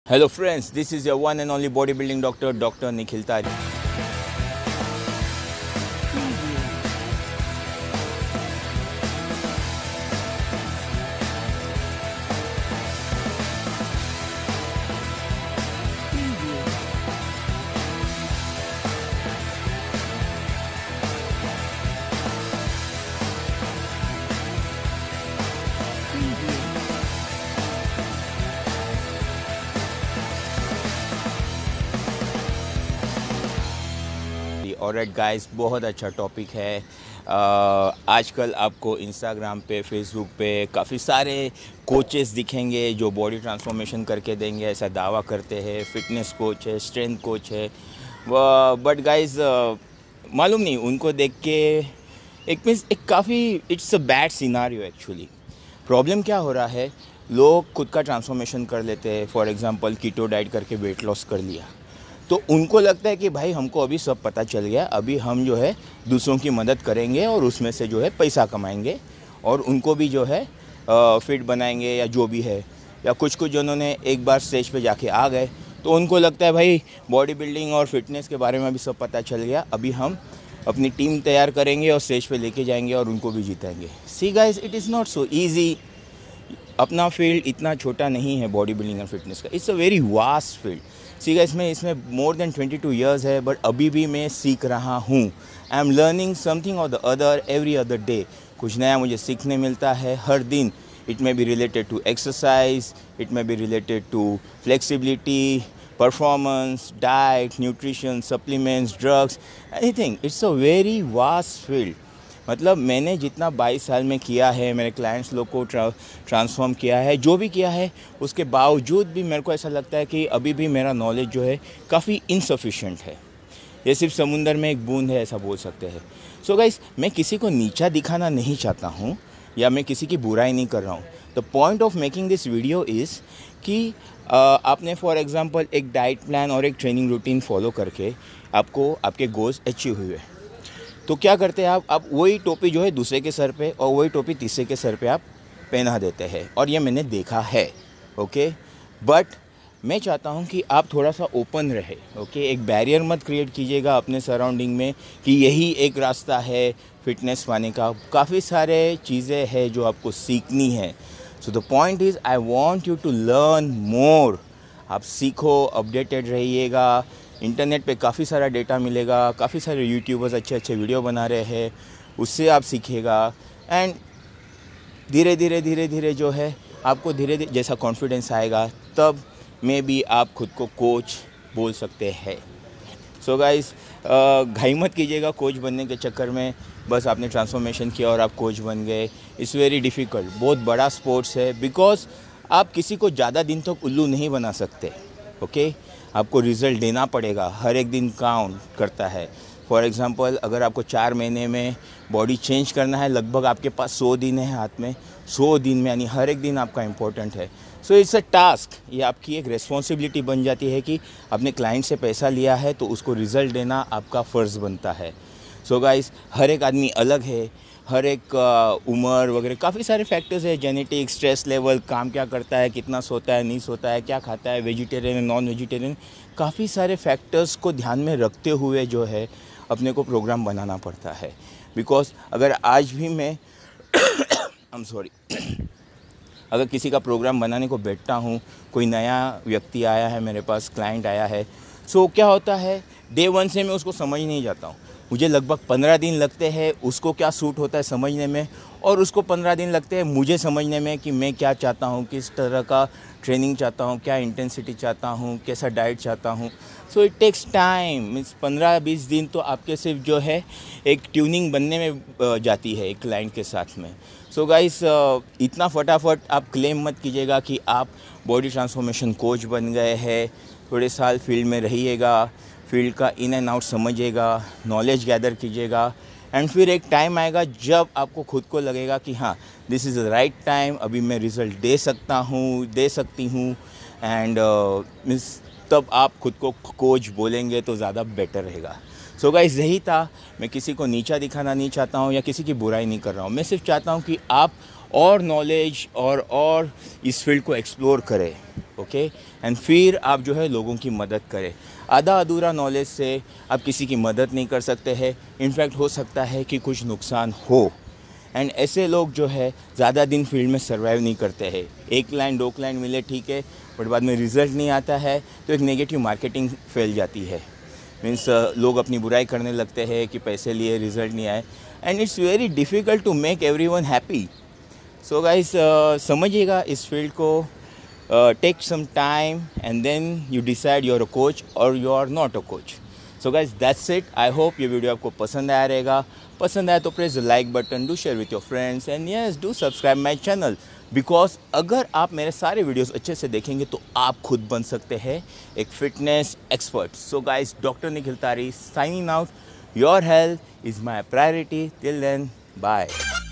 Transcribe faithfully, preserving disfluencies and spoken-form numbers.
Hello friends, this is your one and only bodybuilding doctor, Doctor Nikhil Tari. All right guys, बहुत अच्छा topic है। आ, आजकल आपको Instagram पे, फेसबुक पे काफ़ी सारे कोचेस दिखेंगे जो बॉडी ट्रांसफॉर्मेशन करके देंगे, ऐसा दावा करते हैं। फिटनेस कोच है, स्ट्रेंथ कोच है, बट गाइस मालूम नहीं उनको देख के एक मीन्स एक काफ़ी it's a bad scenario actually. Problem क्या हो रहा है, लोग खुद का ट्रांसफॉर्मेशन कर लेते हैं। फॉर एग्जांपल कीटो डाइट करके वेट लॉस कर लिया, तो उनको लगता है कि भाई हमको अभी सब पता चल गया, अभी हम जो है दूसरों की मदद करेंगे और उसमें से जो है पैसा कमाएंगे और उनको भी जो है फिट बनाएंगे या जो भी है। या कुछ कुछ जिन्होंने एक बार स्टेज पे जाके आ गए तो उनको लगता है भाई बॉडी बिल्डिंग और फिटनेस के बारे में भी सब पता चल गया, अभी हम अपनी टीम तैयार करेंगे और स्टेज पे लेके जाएंगे और उनको भी जीतेंगे। See guys, it is not so easy. अपना फील्ड इतना छोटा नहीं है बॉडी बिल्डिंग और फिटनेस का, it's a very vast field. See guys, मैं इसमें more than twenty two years है, बट अभी भी मैं सीख रहा हूँ। आई एम लर्निंग समथिंग और the other every other day. कुछ नया मुझे सीखने मिलता है हर दिन। It may be related to exercise, it may be related to flexibility, performance, diet, nutrition, supplements, drugs, anything. It's a very vast field. मतलब मैंने जितना बाईस साल में किया है, मेरे क्लाइंट्स लोग को ट्रा, ट्रांसफॉर्म किया है, जो भी किया है, उसके बावजूद भी मेरे को ऐसा लगता है कि अभी भी मेरा नॉलेज जो है काफ़ी इनसफिशेंट है। ये सिर्फ समुंदर में एक बूंद है, ऐसा बोल सकते हैं। सो गाइस, मैं किसी को नीचा दिखाना नहीं चाहता हूँ या मैं किसी की बुराई नहीं कर रहा हूँ। The point of making this video is कि आ, आपने फॉर एग्ज़ाम्पल एक डाइट प्लान और एक ट्रेनिंग रूटीन फॉलो करके आपको आपके गोल्स अचीव हुए, तो क्या करते हैं आप आप वही टोपी जो है दूसरे के सर पे और वही टोपी तीसरे के सर पे आप पहना देते हैं, और ये मैंने देखा है। ओके, बट मैं चाहता हूँ कि आप थोड़ा सा ओपन रहे। ओके, एक बैरियर मत क्रिएट कीजिएगा अपने सराउंडिंग में कि यही एक रास्ता है फिटनेस पाने का। काफ़ी सारे चीज़ें हैं जो आपको सीखनी है। So the point is I want you to learn more. आप सीखो, अपडेटेड रहिएगा। इंटरनेट पे काफ़ी सारा डेटा मिलेगा, काफ़ी सारे यूट्यूबर्स अच्छे अच्छे वीडियो बना रहे हैं, उससे आप सीखिएगा। एंड धीरे धीरे धीरे धीरे जो है आपको धीरे धीरे जैसा कॉन्फिडेंस आएगा, तब मे बी आप खुद को कोच बोल सकते हैं। सो गाइस, घाई मत कीजिएगा कोच बनने के चक्कर में। बस आपने ट्रांसफॉर्मेशन किया और आप कोच बन गए। इट्स वेरी डिफ़िकल्ट, बहुत बड़ा स्पोर्ट्स है, बिकॉज आप किसी को ज़्यादा दिन तक उल्लू नहीं बना सकते। ओके, आपको रिज़ल्ट देना पड़ेगा, हर एक दिन काउंट करता है। फॉर एग्ज़ाम्पल, अगर आपको चार महीने में बॉडी चेंज करना है, लगभग आपके पास सौ दिन है हाथ में। सौ दिन में यानी हर एक दिन आपका इम्पोर्टेंट है। सो इट्स अ टास्क, ये आपकी एक रिस्पॉन्सिबिलिटी बन जाती है कि अपने क्लाइंट से पैसा लिया है तो उसको रिज़ल्ट देना आपका फ़र्ज़ बनता है। सो so गाइस, हर एक आदमी अलग है, हर एक उम्र वगैरह काफ़ी सारे फैक्टर्स है, जेनेटिक, स्ट्रेस लेवल, काम क्या करता है, कितना सोता है, नहीं सोता है, क्या खाता है, वेजिटेरियन है, नॉन वेजिटेरियन, काफ़ी सारे फैक्टर्स को ध्यान में रखते हुए जो है अपने को प्रोग्राम बनाना पड़ता है। बिकॉज अगर आज भी मैं आई एम सॉरी अगर किसी का प्रोग्राम बनाने को बैठता हूँ, कोई नया व्यक्ति आया है मेरे पास, क्लाइंट आया है, सो क्या होता है, डे वन से मैं उसको समझ नहीं जाता हूँ। मुझे लगभग पंद्रह दिन लगते हैं उसको क्या सूट होता है समझने में, और उसको पंद्रह दिन लगते हैं मुझे समझने में कि मैं क्या चाहता हूँ, किस तरह का ट्रेनिंग चाहता हूँ, क्या इंटेंसिटी चाहता हूँ, कैसा डाइट चाहता हूँ। So it takes time. Means पंद्रह बीस दिन तो आपके सिर्फ जो है एक ट्यूनिंग बनने में जाती है एक क्लाइंट के साथ में। सो गाइस, इतना फटाफट आप क्लेम मत कीजिएगा कि आप बॉडी ट्रांसफॉर्मेशन कोच बन गए हैं। थोड़े साल फील्ड में रहिएगा, फील्ड का इन एंड आउट समझिएगा, नॉलेज गैदर कीजिएगा, एंड फिर एक टाइम आएगा जब आपको खुद को लगेगा कि हाँ, this is the right time, अभी मैं रिज़ल्ट दे सकता हूँ, दे सकती हूँ। एंड मीन्स तब आप खुद को कोच बोलेंगे तो ज़्यादा बेटर रहेगा। सो so गाइस, यही था। मैं किसी को नीचा दिखाना नहीं चाहता हूँ या किसी की बुराई नहीं कर रहा हूँ। मैं सिर्फ चाहता हूँ कि आप और नॉलेज और और इस फील्ड को एक्सप्लोर करें। ओके एंड फिर आप जो है लोगों की मदद करें। आधा अधूरा नॉलेज से आप किसी की मदद नहीं कर सकते हैं, इनफैक्ट हो सकता है कि कुछ नुकसान हो। एंड ऐसे लोग जो है ज़्यादा दिन फील्ड में सर्वाइव नहीं करते हैं। एक लाइन दो लाइन मिले ठीक है, बट बाद में रिज़ल्ट नहीं आता है तो एक नेगेटिव मार्केटिंग फैल जाती है। मीन्स uh, लोग अपनी बुराई करने लगते हैं कि पैसे लिए रिज़ल्ट नहीं आए, and it's very difficult to make everyone happy. So guys समझिएगा इस फील्ड को, take some time and then you decide you are a coach और you are not a coach. So guys that's it. I hope ये video आपको पसंद आया रहेगा। पसंद आया तो press the like button, do share with your friends and yes do subscribe my channel, because अगर आप मेरे सारे वीडियोस अच्छे से देखेंगे तो आप खुद बन सकते हैं एक fitness expert. So guys, doctor Nikhil Tari signing out. Your health is my priority. Till then, bye.